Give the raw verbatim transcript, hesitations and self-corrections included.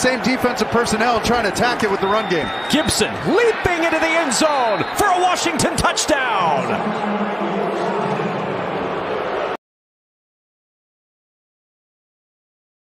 same defensive personnel trying to attack it with the run game. Gibson leaping into the end zone for a Washington touchdown.